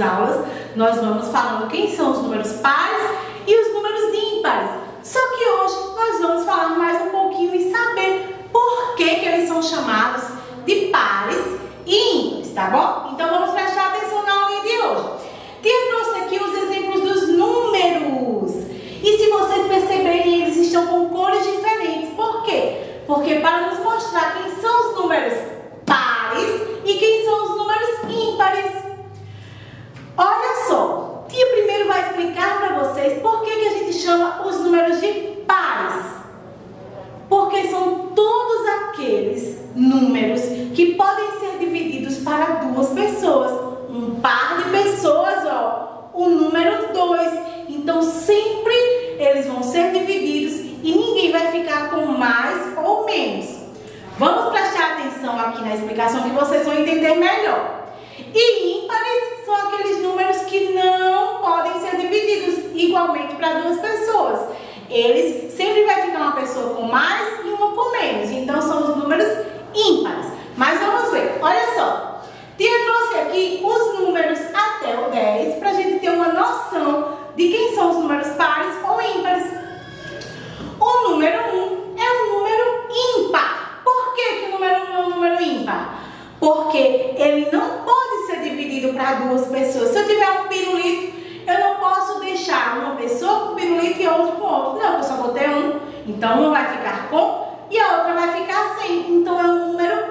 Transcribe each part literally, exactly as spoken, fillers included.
aulas, nós vamos falando quem são os números pares e os números ímpares. Só que hoje nós vamos falar mais um pouquinho e saber por que que eles são chamados de pares e ímpares, tá bom? Então vamos prestar atenção na aula de hoje. Tia trouxe aqui os exemplos dos números. E se vocês perceberem, eles estão com cores diferentes. Por quê? Porque para nos mostrar quem são os números pares e quem são os números ímpares. Olha só, tia primeiro vai explicar para vocês por que que a gente chama os números de pares. Porque são todos aqueles números que podem ser divididos para duas pessoas. Um par de pessoas, ó, o número dois. Então sempre eles vão ser divididos e ninguém vai ficar com mais ou menos. Vamos prestar atenção aqui na explicação que vocês vão entender melhor. E ímpares são aqueles números que não podem ser divididos igualmente para duas pessoas. Eles sempre vai ficar uma pessoa com mais e uma com menos. Então são os números ímpares. Mas vamos ver, olha só. Tia trouxe aqui os números até o dez para a gente ter uma noção de quem são os números pares ou ímpares. O número um é um número ímpar. Por que que o número um é um número ímpar? Porque ele não pode ser dividido para duas pessoas. Se eu tiver um pirulito, eu não posso deixar uma pessoa com pirulito e outra com outro. Não, eu só vou ter um. Então uma vai ficar com e a outra vai ficar sem. Então é um número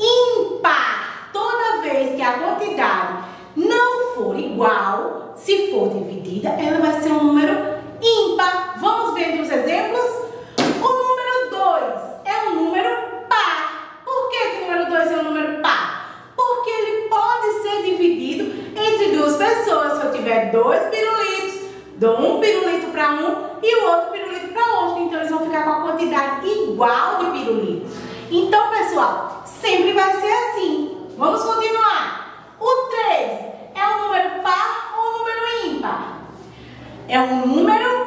ímpar. Toda vez que a quantidade não for igual, se for dividida, ela vai ser um número ímpar. Vamos ver os exemplos? O número dois é um número par. Por que que o número dois é um número par? Porque ele pode ser dividido entre duas pessoas. Se eu tiver dois pirulitos, dou um pirulito para um e o outro pirulito para outro. Então eles vão ficar com a quantidade igual de pirulitos. Então, pessoal, sempre vai ser assim. Vamos continuar. O três é um número par ou um número ímpar? É um número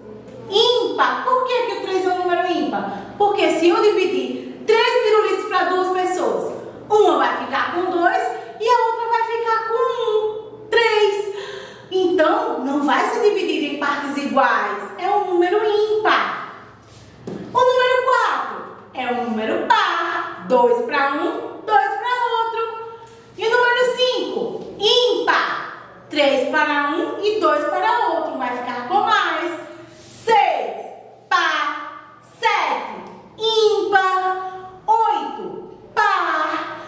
ímpar. Por que que o três é um número ímpar? Porque se eu dividir três pirulitos para duas pessoas, uma vai ficar com dois e a outra vai ficar com um. três. Então, não vai ser dividido em partes iguais. É um número ímpar. O número quatro é um número par. dois para um, dois para e o número cinco, ímpar. três para um e dois para outro. Vai ficar com mais. seis, par. sete, ímpar. oito, par.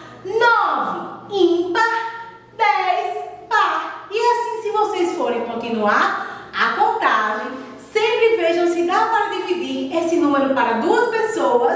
nove, ímpar. dez, par. E assim, se vocês forem continuar a contagem, sempre vejam se dá para dividir esse número para duas pessoas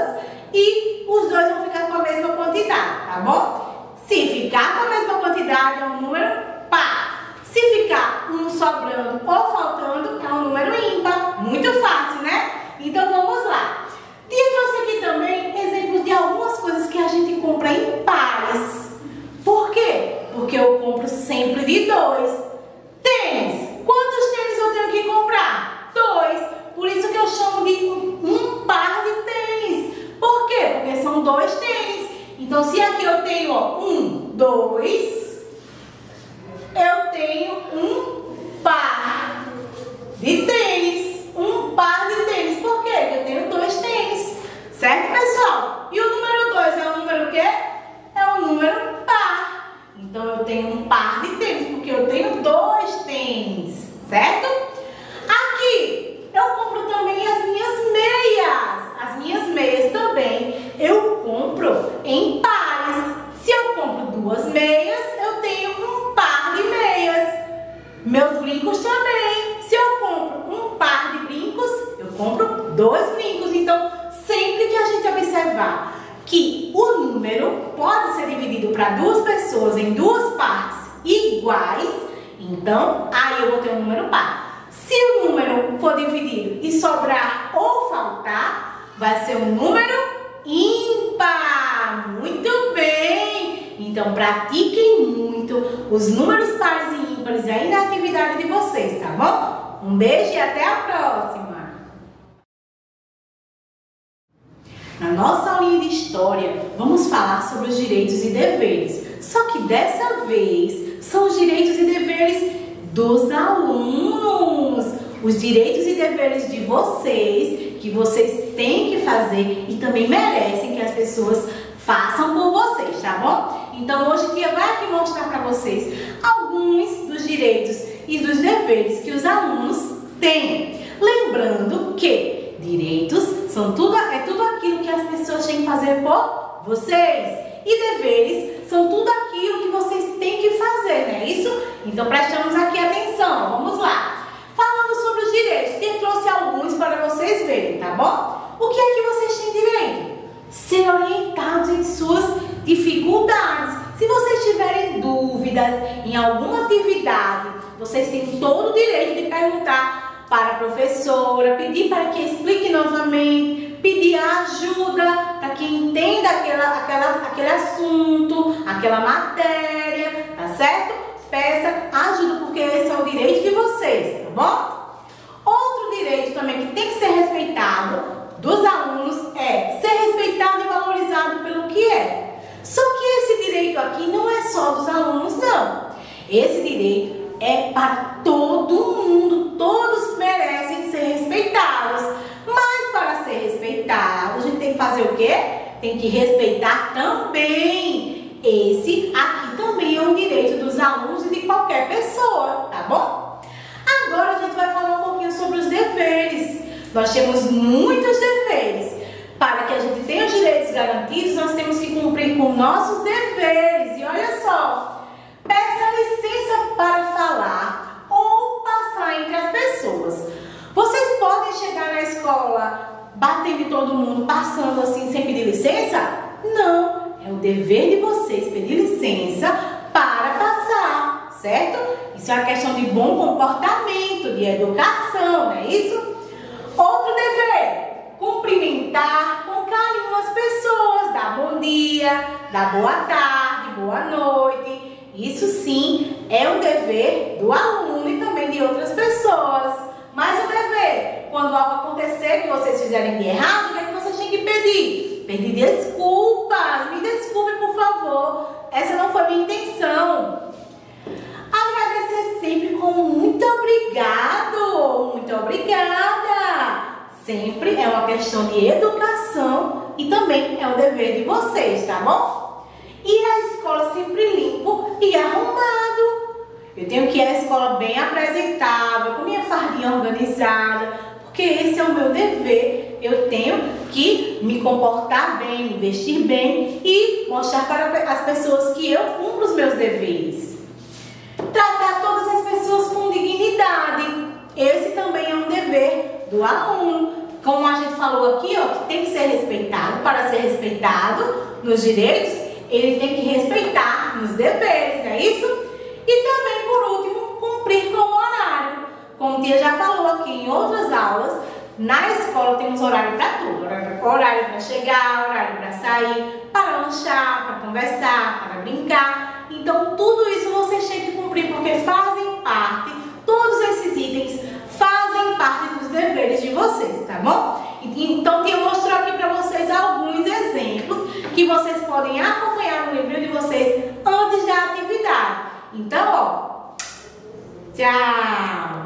e os dois vão ficar com a mesma quantidade, tá bom? Se ficar com a mesma quantidade, é um número par. Se ficar um sobrando ou faltando, é um número ímpar. Muito fácil, né? Então, vamos lá. Tia trouxe aqui também exemplos de algumas coisas que a gente compra em pares. Por quê? Porque eu compro sempre de dois. Tênis. Quantos tênis eu tenho que comprar? Dois. Por isso que eu chamo de um par de tênis. Por quê? Porque são dois tênis. Então, se aqui eu tenho, ó, um, dois, eu tenho um par de tênis. Um par de tênis. Por quê? Porque eu tenho dois tênis. Certo, pessoal? E o número dois é o número o quê? É o número par. Então, eu tenho um par de tênis, porque eu tenho dois tênis. Certo? Aqui, eu compro também as minhas meias. As minhas meias também eu compro em pares. Se eu compro duas meias, eu tenho um par de meias. Meus brincos também. Se eu compro um par de brincos, eu compro dois brincos. Então, sempre que a gente observar que o número pode ser dividido para duas pessoas em duas partes iguais, então aí eu vou ter um número par. Se o número for dividido e sobrar ou faltar, vai ser um número ímpar. Muito bem! Então, pratiquem muito os números pares e ímpares aí na atividade de vocês, tá bom? Um beijo e até a próxima! Na nossa aulinha de história, vamos falar sobre os direitos e deveres. Só que dessa vez São os direitos e deveres dos alunos. Os direitos e deveres de vocês, que vocês têm que fazer e também merecem que as pessoas façam por vocês, tá bom? Então hoje a tia vai aqui mostrar para vocês alguns dos direitos e dos deveres que os alunos têm. Lembrando que direitos são tudo, é tudo aquilo que as pessoas têm que fazer por vocês. E deveres são tudo aquilo que vocês têm que fazer, não é isso? Então prestamos aqui atenção, vamos lá. Falando sobre os direitos, eu trouxe alguns para vocês verem, tá bom? O que é que vocês têm direito? Ser orientados em suas dificuldades. Se vocês tiverem dúvidas em alguma atividade, vocês têm todo o direito de perguntar para a professora, pedir para que explique novamente, pedir ajuda para que entenda aquela, aquela, aquele assunto, aquela matéria, tá certo? Peça ajuda, porque esse é o direito de vocês, tá bom? Outro direito também que tem que ser respeitado dos alunos é ser respeitado e valorizado pelo que é. Só que esse direito aqui não é só dos alunos, não. Esse direito é para todo mundo, todos merecem ser respeitados. Mas para ser respeitado, a gente tem que fazer o quê? Tem que respeitar também. Esse aqui também é um direito dos alunos e de qualquer pessoa, tá bom? Agora a gente vai falar um pouquinho sobre os deveres. Nós temos muitos deveres. Para que a gente tenha os direitos garantidos, nós temos que cumprir com nossos deveres. E olha só, peça licença para falar ou passar entre as pessoas. Vocês podem chegar na escola batendo em todo mundo, passando assim sem pedir licença? Não. É o dever de vocês pedir licença para passar, certo? Isso é uma questão de bom comportamento, de educação, não é isso? Outro dever, cumprimentar com carinho as pessoas, dar bom dia, dar boa tarde, boa noite. Isso sim é um dever do aluno e também de outras pessoas. Mas o dever, quando algo acontecer que vocês fizerem de errado, o que é que vocês têm que pedir? Pedir desculpas, me desculpe por favor, essa não foi minha intenção. Agradecer sempre com muito obrigado, muito obrigada. Sempre é uma questão de educação e também é um dever de vocês, tá bom? E a escola sempre limpo e arrumado. Eu tenho que ir à escola bem apresentável, com minha fardinha organizada, porque esse é o meu dever. Eu tenho que me comportar bem, me vestir bem e mostrar para as pessoas que eu cumpro os meus deveres. Tratar todas as pessoas com dignidade. Esse também é um dever do aluno. Como a gente falou aqui, ó, que tem que ser respeitado. Para ser respeitado nos direitos, ele tem que respeitar nos deveres, não é isso? E também, por último, cumprir com o horário. Como a tia já falou aqui em outras aulas, na escola temos horário para tudo. Horário para chegar, horário para sair, para lanchar, para conversar, para brincar. Então, tudo isso vocês têm que cumprir, porque fazem parte, todos esses itens fazem parte dos deveres de vocês, tá bom? Então, eu mostro aqui para vocês alguns exemplos que vocês podem acompanhar no livro de vocês antes da atividade. Então, ó, tchau!